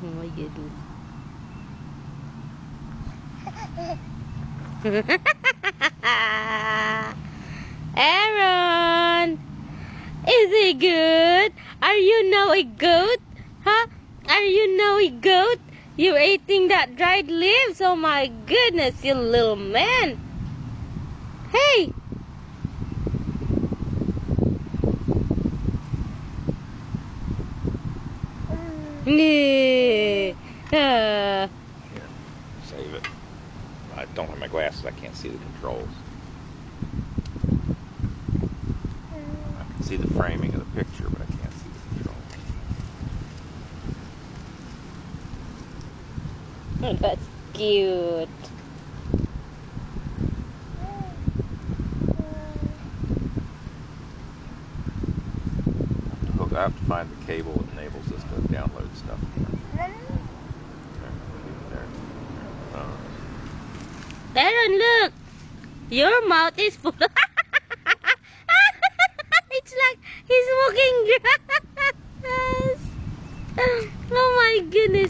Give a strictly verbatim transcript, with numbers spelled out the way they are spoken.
Oh my goodness. Aaron! Is it good? Are you now a goat? Huh? Are you now a goat? You're eating that dried leaves? Oh my goodness, you little man! Hey! Yeah. Uh. Here, save it. I don't have my glasses. I can't see the controls. I can see the framing of the picture, but I can't see the controls. That's cute. Hook. I have to find the cable that enables us to download stuff. Aaron, look! Your mouth is full. It's like he's smoking grass. Oh my goodness.